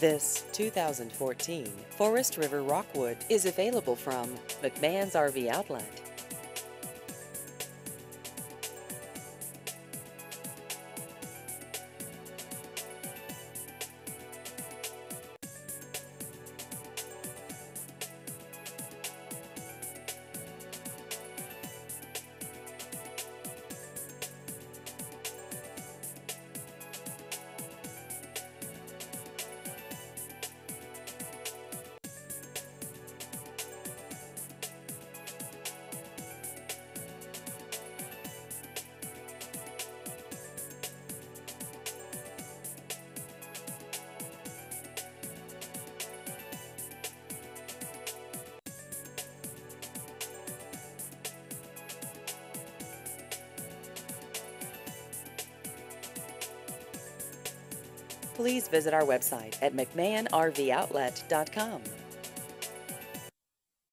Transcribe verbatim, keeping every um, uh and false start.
This two thousand fourteen Forest River Rockwood is available from McMahon's R V Outlet. Please visit our website at mcmahon r v outlet dot com.